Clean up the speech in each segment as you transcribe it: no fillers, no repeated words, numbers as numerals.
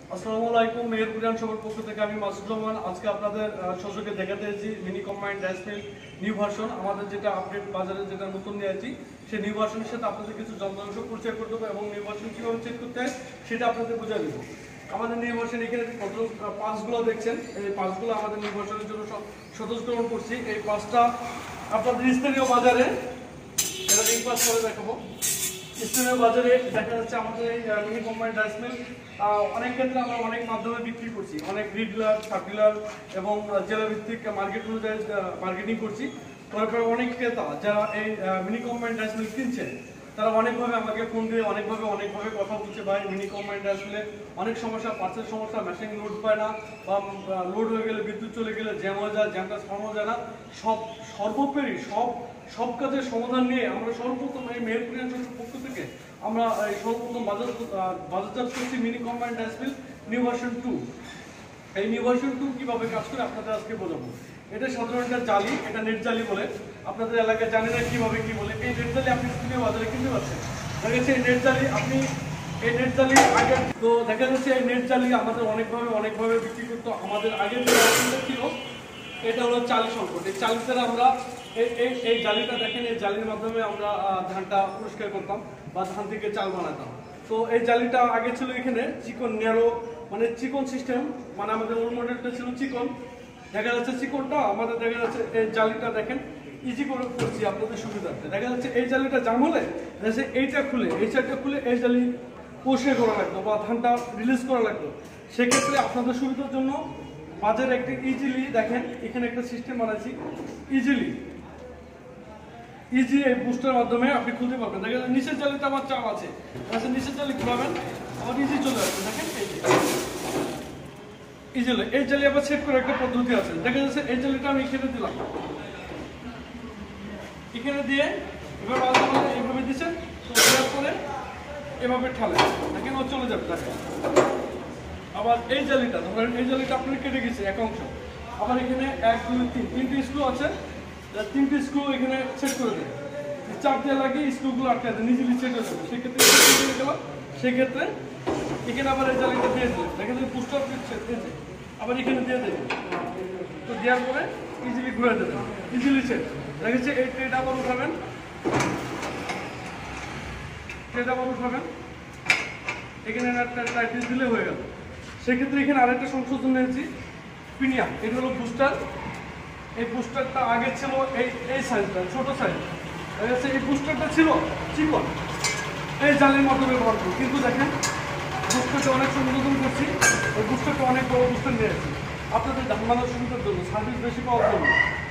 আসসালামু আলাইকুম। মেহেরপুরান সবার পক্ষ থেকে আমি মাসুদ রহমান। আজকে আপনাদের সচকে দেখাতে এসেছি mini combined rice mill new version, আমাদের যেটা আপডেট বাজারে যেটা নতুন নিয়ে আছি সেই নিউ ভার্সনের সাথে আপনাদের কিছু যন্ত্রাংশ পরিচয় করে দেবো এবং নিউ ভার্সন কীভাবে চেক করতে হয় সেটা আপনাদের বুঝিয়ে দেবো। আমাদের নিউ ভার্সন এখানে পাঁচগুলো দেখছেন, এই পাঁচগুলো আমাদের নিউ ভার্সনের জন্য সতর্কীকরণ করছি। এই পাঁচটা আপনাদের স্থানীয় বাজারে এটা লিঙ্ক পাস করে দেখাবো। স্থানীয় বাজারে দেখা যাচ্ছে আমাদের এই মিনি কম্বাইন্ড রাইস মিল অনেক ক্ষেত্রে আমরা অনেক মাধ্যমে বিক্রি করছি, অনেক রিটেলার, সাব ডিলার এবং জেলা ভিত্তিক মার্কেট অনুযায়ী মার্কেটিং করছি। তারপরে অনেক ক্রেতা যারা এই মিনি কম্বাইন্ড রাইস মিল কিনছেন তারা অনেকভাবে আমাকে ফোন দিয়ে অনেকভাবে কথা বলছে, ভাই মিনি কম্বাইন্ড রাইস মিলে অনেক সমস্যা, পার্সের সমস্যা, মেশিন লোড পায় না বা লোড হয়ে গেলে বিদ্যুৎ চলে গেলে জ্যাম হয়ে যায়, জ্যামটা সারানো যায় না। সর্বোপরি সব কাজের সমাধান নিয়ে আমরা সর্বপ্রথম এই মেহেরপুরিয়ান পক্ষ থেকে আমরা সর্বপ্রথম বাজারজাত করছি mini combined rice mill new version 2। এই নিউ ভার্সন 2 কিভাবে কাজ করে আপনাদের আজকে বোঝাবো। এটা সাধারণত জালি, এটা নেট জালি বলে, আপনাদের এলাকায় জানেন না কিভাবে কি বলে। এই নেট জালি আপনি স্থানীয় বাজারে কিনতে পারছেন। দেখা যাচ্ছে এই নেট জালি এই নেট জালি আগে তো দেখা যাচ্ছে এই নেট জালি আমাদের অনেকভাবে বিক্রি করতো। আমাদের আগের যে রাইসমিলটা ছিল এটা হলো চালি সংকট। এই চালিতে আমরা এই জালিটা দেখেন, এই জালির মাধ্যমে আমরা ধানটা পরিষ্কার করতাম বা ধান থেকে চাল বানাতাম। তো এই জালিটা আগে ছিল এখানে চিকন ন্যারো, মানে চিকন সিস্টেম, মানে আমাদের ওল্ড মডেলটা ছিল চিকন। দেখা যাচ্ছে চিকনটা আমাদের দেখা যাচ্ছে এই জালিটা দেখেন ইজি করে করছি আপনাদের সুবিধার্থে। দেখা যাচ্ছে এই জালিটা জাম হলে এইটা খুলে এই সাইডটা খুলে এই জালি পরিষ্কার করা লাগতো বা ধানটা রিলিজ করা লাগতো। সেক্ষেত্রে আপনাদের সুবিধার জন্য বাজারে একটা ইজিলি দেখেন এখানে একটা সিস্টেম বানাইছি, ইজি এই বুস্টার মাধ্যমে আপনি খুলতে পারবেন। দেখেন নিচের জালিতে আমার চাপ আছে, নিচের জালি ঘুরাবেন আমার ইজি চলে আসবে। দেখেন এই জালি আবার সেট করে একটা পদ্ধতি আছে। দেখা যাচ্ছে এই জালিটা আমি এখানে দিলাম, এখানে দিয়ে এবার এইভাবে দিচ্ছেন, তো দেওয়ার পরে এভাবে ঠালে দেখেন ও চলে যাবে। দেখেন আবার এই জালিটা ধরেন এই জালিটা আপনার কেটে গেছে এক অংশ, আবার এখানে 1 2 3 তিনটে স্ক্রু আছে, তিনটে স্ক্রু এখানে সেট করে দেয়, চাপ দিয়ে লাগিয়ে স্ক্রুগুলো আটকে দেয়, নিজে সেট হয়ে যাবে। সেক্ষেত্রে সেক্ষেত্রে এখানে আবার এই জালিটা দিয়ে দেবে। দেখেন পুস্টার দিয়েছে, আবার এখানে দিয়ে দেবে, তো দেওয়ার পরে ইজিলি ঘুরে দেবে, ইজিলি সেট। দেখেছে এই ট্রেটা আবার উঠাবেন, এখানে একটা টাইটিস দিলে হয়ে গেল। সেক্ষেত্রে এখানে আরেকটা সংশোধন নিয়েছি, প্রিমিয়াম। এটা হলো বুস্টার। এই বুস্টারটা আগে ছিল এই সাইজটা, ছোট সাইজ। দেখা যাচ্ছে এই বুস্টারটা ছিল চিকন, এই জালির মতো ব্যবহার করি, কিন্তু দেখেন বুস্টারটা অনেক সংশোধন করছি, ওই বুস্টারটা অনেক বড় বুস্টার নিয়েছি আপনাদের ধারণার সুবিধার জন্য, সার্ভিস বেশি পাওয়ার জন্য।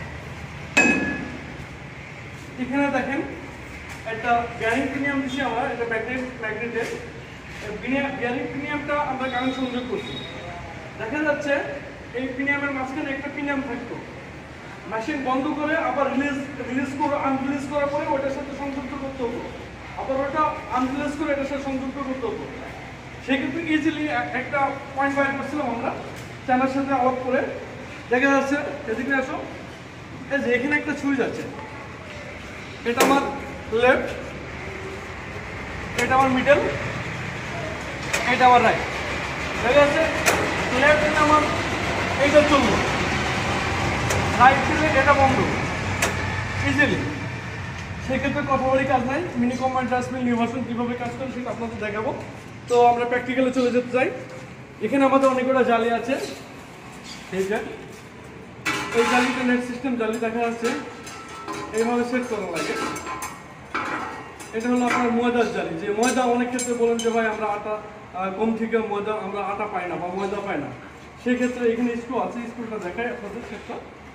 এখানে দেখেন একটা বিয়ারিং প্রিমিয়াম দিচ্ছি আমরা, এটা ম্যাগনেটের বিয়ারিং প্রিমিয়ামটা আমরা কারেন্ট সংযোগ করছি। দেখা যাচ্ছে এই প্রিমিয়ামের মাঝখানে একটা প্রিমিয়াম থাকতো, মেশিন বন্ধ করে আবার আনরিলিজ করার পরে ওটার সাথে সংযুক্ত করতে হতো, আবার ওটা আনরিলিজ করে এটার সাথে সংযুক্ত করতে হতো। সেক্ষেত্রে ইজিলি একটা পয়েন্ট বাইর করছিলাম আমরা চায়নার সাথে আলাপ করে। দেখা যাচ্ছে এদিকে আসো, এই যে এখানে একটা সুইচ আছে, এটা আমার লেফট, এটা আমার মিডল, এটা আমার রাইট। দেখা যাচ্ছে লেফট দিলে আমার এইটা চললো, রাইট দিলে এটা বন্ধ, ইজিলি। সেক্ষেত্রে কথা বলি কাজ নাই। Mini combined rice mill new version কীভাবে কাজ করে সেটা আপনাদের দেখাবো। তো আমরা প্র্যাকটিক্যালে চলে যেতে চাই। এখানে আমাদের অনেকগুলো জালি আছে, এই জালিটা নেট সিস্টেম জালি দেখা যাচ্ছে, এইভাবে সেট করা লাগে। এটা হলো আপনার ময়দার জালি, যে ময়দা অনেক ক্ষেত্রে বলেন যে ভাই আমরা আটা গম থেকে ময়দা আমরা আটা পাই না বা ময়দা পাই না, সেক্ষেত্রে এখানে স্ক্রু আছে, স্ক্রুটা দেখায় আপনাদের সেটটা।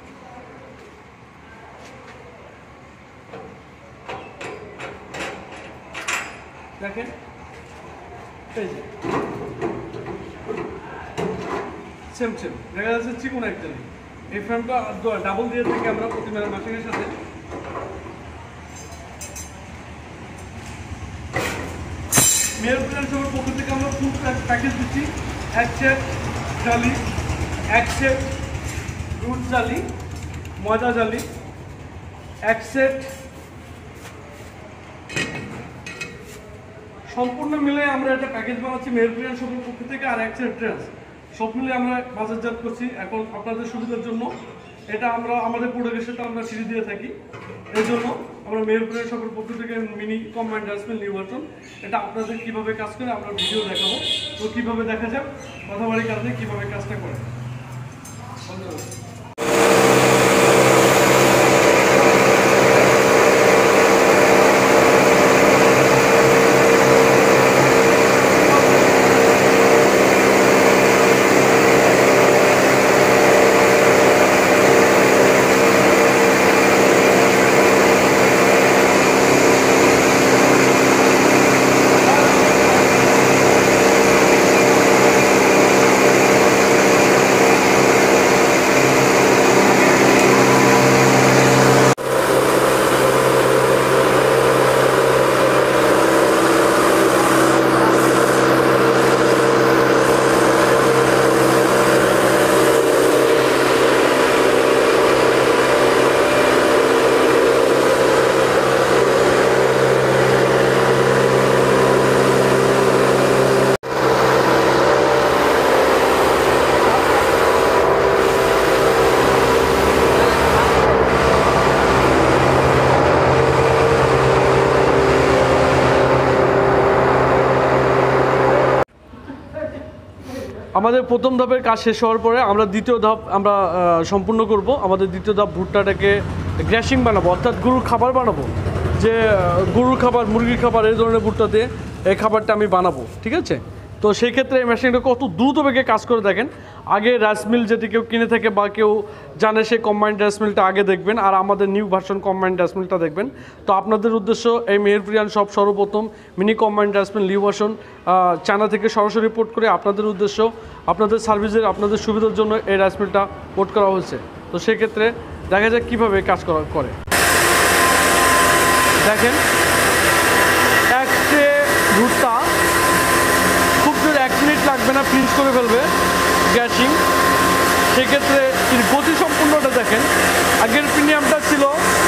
দেখেন এই যে সেম দেখা যাচ্ছে চিকন এক জালি। এই ফ্রেমটা ডাবল দিয়ে থেকে আমরা প্রতিমার মেশিনের সাথে মেহেরপুরান সবার পক্ষ থেকে আমরা ফুল প্যাকেজ দিচ্ছি। এক সেট জালি, এক সেট দুধ জালি, ময়দা জালি, এক সেট সম্পূর্ণ মিলে আমরা একটা প্যাকেজ বানাচ্ছি মেহেরপুরিয়ান শপের পক্ষ থেকে, আর অ্যাক্সেল ট্রেন্স সব মিলে আমরা বাজারজাত করছি। এখন আপনাদের সুবিধার জন্য এটা আমরা আমাদের প্রোডাক্টের সাথে আমরা সিঁড়ি দিয়ে থাকি, এই জন্য আমরা মেহেরপুরিয়ান শপের পক্ষ থেকে mini combined rice mill new version এটা আপনাদের কীভাবে কাজ করে আমরা ভিডিও দেখাবো। তো কীভাবে দেখা যাক কথা বাড়ি কাজে কীভাবে কাজটা করে। আমাদের প্রথম ধাপের কাজ শেষ হওয়ার পরে আমরা দ্বিতীয় ধাপ আমরা সম্পূর্ণ করব। আমাদের দ্বিতীয় ধাপ ভুট্টাটাকে গ্র্যাশিং বানাবো, অর্থাৎ গরুর খাবার বানাবো, যে গরুর খাবার মুরগির খাবার এই ধরনের ভুট্টা দিয়ে এই খাবারটা আমি বানাবো, ঠিক আছে। তো সেই ক্ষেত্রে এই মেশিনটা কত দ্রুত বেগে কাজ করে দেখেন। আগে রাইস মিল যদি কেউ কিনে থাকে বা কেউ জানে সে কম্বাইন্ড রাইস মিলটা আগে দেখবেন, আর আমাদের নিউ ভার্সন কম্বাইন্ড রাইস মিলটা দেখবেন। তো আপনাদের উদ্দেশ্য এই মেহেরপুরিয়ান সব সর্বপ্রথম mini combined rice mill new version China থেকে সরাসরি পোর্ট করে আপনাদের উদ্দেশ্য আপনাদের সার্ভিসের আপনাদের সুবিধার জন্য এই রাইস মিলটা পোর্ট করা হয়েছে। তো সেক্ষেত্রে দেখা যাক কীভাবে কাজ করে। দেখেন এক ট্রে ভুট্টা খুব জোর 1 মিনিট লাগবে না, ফিনিশ করে ফেলবে গ্যাসিং। সেক্ষেত্রে গতি সম্পূর্ণটা দেখেন। আগের প্রিমিয়ামটা ছিল